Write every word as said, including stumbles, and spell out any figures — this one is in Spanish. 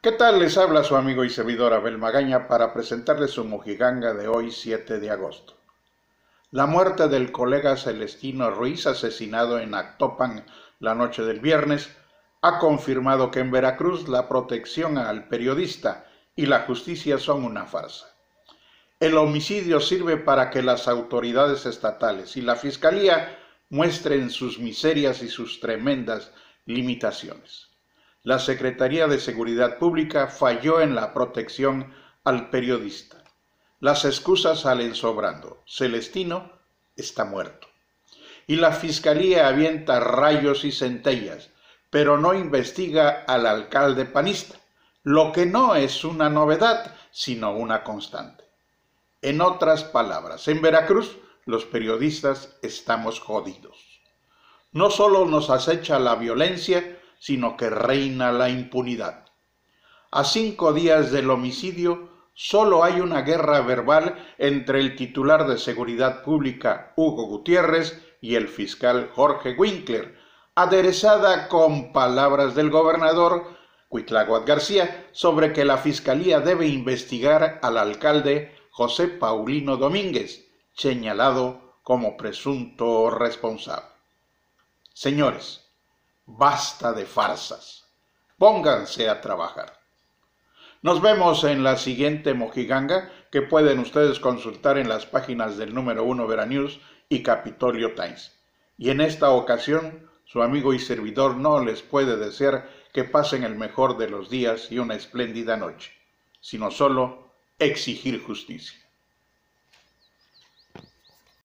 ¿Qué tal? Les habla su amigo y servidor Abel Magaña para presentarles su mojiganga de hoy, siete de agosto. La muerte del colega Celestino Ruiz, asesinado en Actopan la noche del viernes, ha confirmado que en Veracruz la protección al periodista y la justicia son una farsa. El homicidio sirve para que las autoridades estatales y la fiscalía muestren sus miserias y sus tremendas limitaciones. La Secretaría de Seguridad Pública falló en la protección al periodista. Las excusas salen sobrando. Celestino está muerto. Y la Fiscalía avienta rayos y centellas, pero no investiga al alcalde panista, lo que no es una novedad, sino una constante. En otras palabras, en Veracruz los periodistas estamos jodidos. No solo nos acecha la violencia, sino que reina la impunidad. A cinco días del homicidio, solo hay una guerra verbal entre el titular de Seguridad Pública, Hugo Gutiérrez, y el fiscal Jorge Winkler, aderezada con palabras del gobernador Cuitláhuac García sobre que la Fiscalía debe investigar al alcalde José Paulino Domínguez, señalado como presunto responsable. Señores, basta de farsas. Pónganse a trabajar. Nos vemos en la siguiente mojiganga que pueden ustedes consultar en las páginas del número uno Veranews y Capitolio Times. Y en esta ocasión, su amigo y servidor no les puede desear que pasen el mejor de los días y una espléndida noche, sino solo exigir justicia.